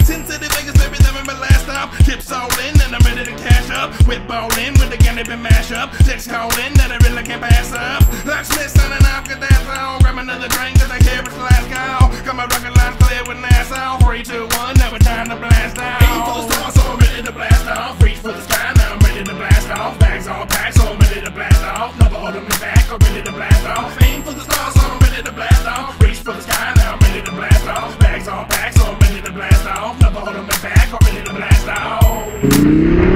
Sin City, Vegas, baby, never been last stop. Chips all in and I'm ready to cash up. Whip all in with the gun they been mash up. Checks calling that I really can't pass up. Locksmith signing off, get that all. Grab another drink cause I care it's the last call. Got my rocket line clear with Nassau. 3, 2, 1, now it's time to blast off. Aim for the stars, so I'm ready to blast off. Reach for the sky, now I'm ready to blast off. Bags all packed, so I'm ready to blast off. Never holding me back, I'm ready to blast off. Aim for the stars, so I'm ready to blast off. Reach for the sky, now I'm ready to blast off. Bags all packed, so I'm ready to blast off. Never holding me back, I'm ready to blast off.